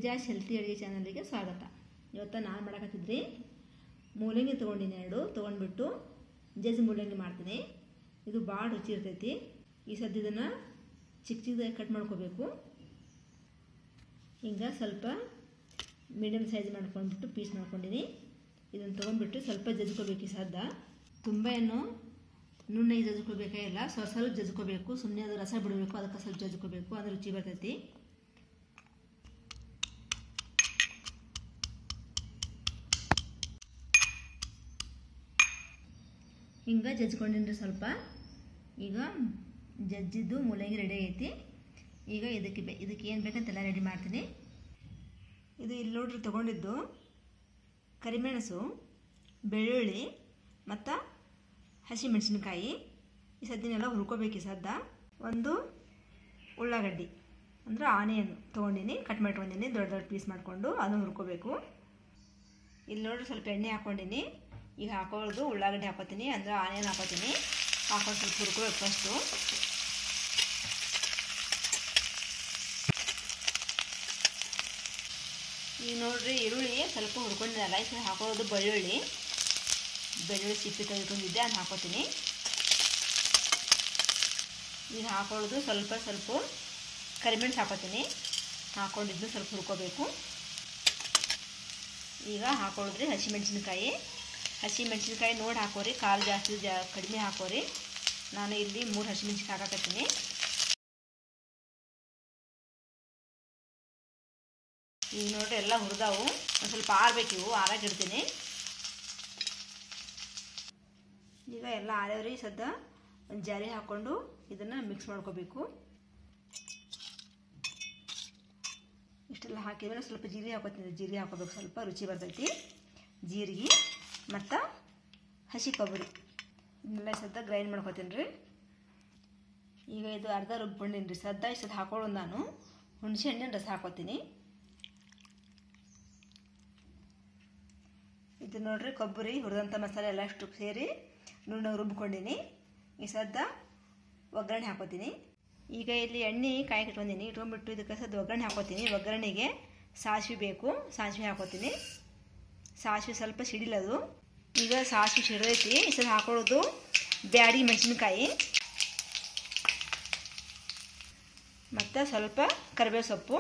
ಶ್ರೀಜಾಸ್ healthy ಅಡುಗೆ ಚಾನಲ್ಗೆ ಸ್ವಾಗತ. ಇವತ್ತು ನಾನು ಮಾಡಕತ್ತಿದ್ರಿ ಮೂಲಂಗಿ ತೊಗೊಂಡಿನಿ, 2 ತೊಗೊಂಡ್ಬಿಟ್ಟು ಜಜ್ಜಿ ಮೂಲಂಗಿ ಮಾಡ್ತೀನಿ. ಇದು ಭಾಳ ರುಚಿ ಇರ್ತೈತಿ. ಈ ಸದ್ಯ ಇದನ್ನು ಚಿಕ್ಕ ಚಿಕ್ಕದಾಗಿ ಕಟ್ ಮಾಡ್ಕೋಬೇಕು. ಹಿಂಗೆ ಸ್ವಲ್ಪ ಮೀಡಿಯಮ್ ಸೈಜ್ ಮಾಡ್ಕೊಂಡ್ಬಿಟ್ಟು ಪೀಸ್ ಮಾಡ್ಕೊಂಡಿನಿ. ಇದನ್ನು ತೊಗೊಂಡ್ಬಿಟ್ಟು ಸ್ವಲ್ಪ ಜಜ್ಕೋಬೇಕು. ಈ ಸದ್ದ ತುಂಬ ಏನು ನುಣ್ಣಗೆ ಜಜ್ಕೋಬೇಕಾಗಿಲ್ಲ, ಸ್ವಲ್ಪ ಜಜ್ಕೋಬೇಕು. ಸುಮ್ಮನೆ ಅದು ರಸ ಬಿಡಬೇಕು, ಅದಕ್ಕೆ ಸ್ವಲ್ಪ ಜಜ್ಕೋಬೇಕು, ಅದು ರುಚಿ ಬರ್ತೈತಿ. ಹಿಂಗೆ ಜಜ್ಕೊಂಡಿನ್ರಿ ಸ್ವಲ್ಪ. ಈಗ ಜಜ್ಜಿದ್ದು ಮೂಲಂಗಿ ರೆಡಿ ಆಗೈತಿ. ಈಗ ಇದಕ್ಕೆ ಏನು ಬೇಕಂತೆಲ್ಲ ರೆಡಿ ಮಾಡ್ತೀನಿ. ಇದು ಇಲ್ಲಿ ನೋಡ್ರಿ ತೊಗೊಂಡಿದ್ದು ಕರಿಮೆಣಸು, ಬೆಳ್ಳುಳ್ಳಿ ಮತ್ತು ಹಸಿಮೆಣಸಿನ್ಕಾಯಿ. ಈ ಸದ್ದಿನೆಲ್ಲ ಹುರ್ಕೋಬೇಕು. ಈ ಸದ್ದ ಒಂದು ಉಳ್ಳಾಗಡ್ಡಿ ಅಂದರೆ ಆನಿಯನ್ ತೊಗೊಂಡಿನಿ, ಕಟ್ ಮಾಡ್ಕೊಂಡಿನಿ, ದೊಡ್ಡ ದೊಡ್ಡ ಪೀಸ್ ಮಾಡಿಕೊಂಡು ಅದನ್ನು ಹುರ್ಕೋಬೇಕು. ಇಲ್ಲಿ ನೋಡ್ರಿ ಸ್ವಲ್ಪ ಎಣ್ಣೆ ಹಾಕ್ಕೊಂಡಿನಿ. ಈಗ ಹಾಕೋದು ಉಳ್ಳಾಗಡ್ಡಿ ಹಾಕೋತೀನಿ, ಅಂದರೆ ಆನಿಯನ್ ಹಾಕೋತೀನಿ. ಹಾಕೊಂಡು ಸ್ವಲ್ಪ ಹುರ್ಕೋಬೇಕು ಫಸ್ಟು. ಈಗ ನೋಡ್ರಿ ಈರುಳ್ಳಿ ಸ್ವಲ್ಪ ಹುರ್ಕೊಂಡಿದ್ದಲ್ಲ, ಈ ಹಾಕೊಳ್ಳೋದು ಬೆಳ್ಳುಳ್ಳಿ ಸಿಪ್ಪೆ ತೆಗೆದುಕೊಂಡಿದ್ದೆ, ಅದನ್ನ ಹಾಕೋತೀನಿ. ಈಗ ಹಾಕೊಳ್ಳೋದು ಸ್ವಲ್ಪ ಕರಿಮೆಣಸು ಹಾಕೋತೀನಿ. ಹಾಕೊಂಡಿದ್ದು ಸ್ವಲ್ಪ ಹುರ್ಕೋಬೇಕು. ಈಗ ಹಾಕೊಳ್ಳೋದ್ರಿ ಹಸಿಮೆಣಸಿನ್ಕಾಯಿ ನೋಡಿ ಹಾಕೋರಿ. ಖಾರ ಜಾಸ್ತಿ ಕಡಿಮೆ ಹಾಕೋರಿ. ನಾನು ಇಲ್ಲಿ 3 ಹಸಿಮೆಣಸಿನ್ಕಾಯಿ ಹಾಕತ್ತೀನಿ. ಈಗ ನೋಡ್ರಿ ಎಲ್ಲ ಹುರಿದಾವು. ಒಂದು ಸ್ವಲ್ಪ ಆರಬೇಕಿವು, ಆರಾಗಿಡ್ತೀನಿ. ಈಗ ಎಲ್ಲ ಆರೇವ್ರಿ. ಸದ್ದ ಒಂದು ಜಾರಿ ಹಾಕ್ಕೊಂಡು ಇದನ್ನು ಮಿಕ್ಸ್ ಮಾಡ್ಕೋಬೇಕು. ಇಷ್ಟೆಲ್ಲ ಹಾಕಿದ್ರೆ ಸ್ವಲ್ಪ ಜೀರಿಗೆ ಹಾಕೋತೀನಿ. ಜೀರಿಗೆ ಹಾಕೋಬೇಕು, ಸ್ವಲ್ಪ ರುಚಿ ಬರ್ತೈತಿ. ಜೀರಿಗೆ ಮತ್ತು ಹಸಿ ಕೊಬ್ಬರಿ ಇದನ್ನೆಲ್ಲ ಸದ್ದ ಗ್ರೈಂಡ್ ಮಾಡ್ಕೋತೀನಿ ರೀ. ಈಗ ಇದು ಅರ್ಧ ರುಬ್ಕೊಂಡಿನಿ ರೀ. ಸದ್ದ ಇಷ್ಟು ಹಾಕೊಳ್ಳೋದು ನಾನು ಹುಣಸೆ ಹಣ್ಣಿನ ರಸ ಹಾಕೋತೀನಿ. ಇದು ನೋಡ್ರಿ ಕೊಬ್ಬರಿ ಹುರಿದಂಥ ಮಸಾಲೆ ಎಲ್ಲ ಅಷ್ಟು ಸೇರಿ ನುಣ್ಣಗೆ ರುಬ್ಕೊಂಡಿನಿ. ಈ ಸದ್ದ ಒಗ್ಗರಣೆ ಹಾಕೋತೀನಿ. ಈಗ ಇಲ್ಲಿ ಎಣ್ಣೆ ಕಾಯಿ ಇಟ್ಕೊಂಡ್ಬಿಟ್ಟು ಇದಕ್ಕೆ ಸದ್ದ ಒಗ್ಗರಣೆ ಹಾಕೋತೀನಿ. ಒಗ್ಗರಣೆಗೆ ಸಾಸಿವೆ ಬೇಕು, ಸಾಸಿವೆ ಹಾಕೋತೀನಿ. ಸಾಸಿವೆ ಸ್ವಲ್ಪ ಸಿಡಿಲದು. ಈಗ ಸಾಸಿವೆ ಸಿಡಿದೈತಿ. ಈ ಸದ್ದ ಹಾಕೊಳ್ಳೋದು ಬ್ಯಾಡಿ ಮೆಣಸಿನ್ಕಾಯಿ ಮತ್ತು ಸ್ವಲ್ಪ ಕರಿಬೇವು ಸೊಪ್ಪು.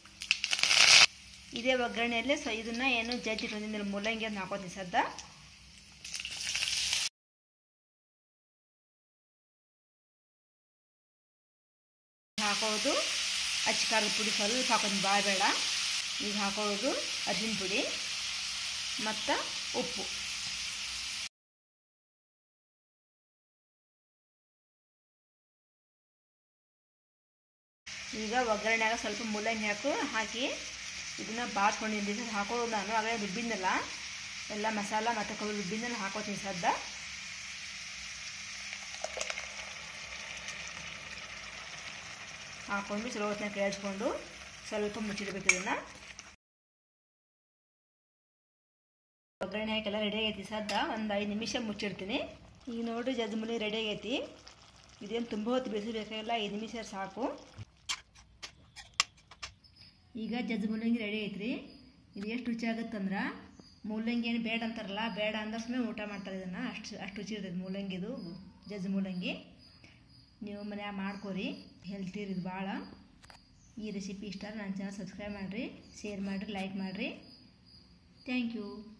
ಇದೇ ಒಗ್ಗರಣೆಯಲ್ಲೇ ಇದನ್ನು ಏನು ಜಜ್ಜಿ ಇಟ್ಕೊಂಡಿದ್ದ ಮೂಲಂಗಿ ಅಂತ ಹಾಕೋತೀನಿ. ಸದ್ದ ಹಾಕೋದು ಅಚ್ಚ ಖಾರದ ಪುಡಿ ಸ್ವಲ್ಪ ಹಾಕೋದು, ಭಾಳ ಬೇಡ. ಈಗ ಹಾಕೊಳ್ಳೋದು ಅರಿಶಿನ ಪುಡಿ ಮತ್ತು ಉಪ್ಪು. ಈಗ ಒಗ್ಗರಣೆಯಾಗ ಸ್ವಲ್ಪ ಮೂಲಂಗಿ ಹಾಕಿ ಇದನ್ನು ಬಾಚ್ಕೊಂಡಿದ್ದೀನಿ. ಹಾಕೊಳ್ಳೋದು ನಾನು ಆಗಲೇ ರುಬ್ಬಿಂದಲ್ಲ, ಎಲ್ಲ ಮಸಾಲ ಮತ್ತು ಕೊಬ್ಬರಿ ರುಬ್ಬಿಂದಲ್ಲ ಹಾಕೋತೀನಿ. ಸದ್ದ ಹಾಕ್ಕೊಂಡು ಸ್ಲೋ ಹೊತ್ತಿನ ಕೇಳಿಸ್ಕೊಂಡು ಸ್ವಲ್ಪ ಮುಚ್ಚಿಡ್ಬೇಕು. ಇದನ್ನು ಒಗ್ಗರಣೆ ಹಾಕೆಲ್ಲ ರೆಡಿ ಆಗೈತಿ. ಸದ್ದ ಒಂದು 5 ನಿಮಿಷ ಮುಚ್ಚಿಡ್ತೀನಿ. ಈಗ ನೋಡಿರಿ ಜಜ್ಜಿ ಮೂಲಂಗಿ ರೆಡಿ ಆಗೈತಿ. ಇದೇನು ತುಂಬ ಹೊತ್ತು ಬೇಯಿಸಬೇಕಾಗಿಲ್ಲ, 5 ನಿಮಿಷ ಸಾಕು. ಈಗ ಜಜ್ಜಿ ಮೂಲಂಗಿ ರೆಡಿ ಐತ್ರಿ. ಇದು ಎಷ್ಟು ರುಚಿ ಆಗುತ್ತಂದ್ರೆ, ಮೂಲಂಗಿ ಏನು ಬೇಡ ಅಂತಾರಲ್ಲ, ಬೇಡ ಅಂದ್ರೆ ಸುಮ್ಮನೆ ಊಟ ಮಾಡ್ತಾರೆ. ಇದನ್ನು ಅಷ್ಟು ರುಚಿ ಇರ್ತೈತೆ ಮೂಲಂಗಿದು, ಜಜ್ಜಿ ಮೂಲಂಗಿ. ನೀವು ಮನ್ಯಾಗ ಮಾಡ್ಕೋರಿ, ಹೆಲ್ತಿ ಇರೋದು ಭಾಳ. ಈ ರೆಸಿಪಿ ಇಷ್ಟ ನನ್ನ ಚಾನಲ್ ಸಬ್ಸ್ಕ್ರೈಬ್ ಮಾಡಿರಿ, ಶೇರ್ ಮಾಡಿರಿ, ಲೈಕ್ ಮಾಡಿರಿ. Thank you.